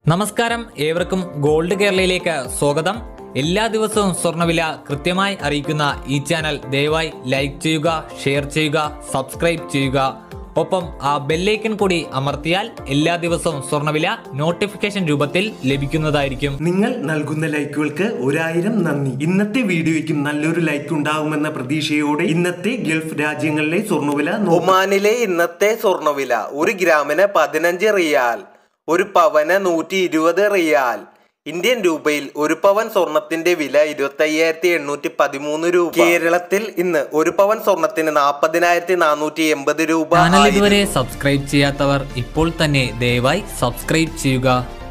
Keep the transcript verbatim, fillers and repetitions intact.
നമസ്കാരം, ഏവർക്കും ഗോൾഡ് കേരളയിലേക്ക് സ്വാഗതം. എല്ലാ ദിവസവും സ്വർണ്ണവില കൃത്യമായി അറിയിക്കുന്ന ഈ ചാനൽ ദയവായി ലൈക്ക് ചെയ്യുക, ഷെയർ ചെയ്യുക, സബ്സ്ക്രൈബ് ചെയ്യുക. ഒപ്പം ആ ബെല്ലൈക്കൺ കൂടി അമർത്തിയാൽ എല്ലാ ദിവസവും സ്വർണ്ണവില നോട്ടിഫിക്കേഷൻ രൂപത്തിൽ ലഭിക്കുന്നതായിരിക്കും. നിങ്ങൾ നൽകുന്ന ലൈക്കുകൾക്ക് ഒരായിരം നന്ദി. ഇന്നത്തെ വീഡിയോയ്ക്കും നല്ലൊരു ലൈക്ക് ഉണ്ടാകുമെന്ന പ്രതീക്ഷയോടെ ഇന്നത്തെ ഗൾഫ് രാജ്യങ്ങളിലെ സ്വർണ്ണവില. ഒമാനിലെ ഇന്നത്തെ സ്വർണ്ണവില ഒരു ഗ്രാമിന് പതിനഞ്ച് റിയാൽ, ഒരു പവന് നൂറ്റി ഇരുപത് റിയാൽ. ഇന്ത്യൻ രൂപയിൽ ഒരു പവൻ സ്വർണത്തിന്റെ വില ഇരുപത്തി അയ്യായിരത്തി എണ്ണൂറ്റി പതിമൂന്ന് രൂപ. കേരളത്തിൽ ഇന്ന് ഒരു പവൻ സ്വർണത്തിന് നാൽപ്പതിനായിരത്തി നാനൂറ്റി എൺപത് രൂപ. ചാനൽ ഇതുവരെ സബ്സ്ക്രൈബ് ചെയ്യാത്തവർ ഇപ്പോൾ തന്നെ ദയവായി സബ്സ്ക്രൈബ് ചെയ്യുക.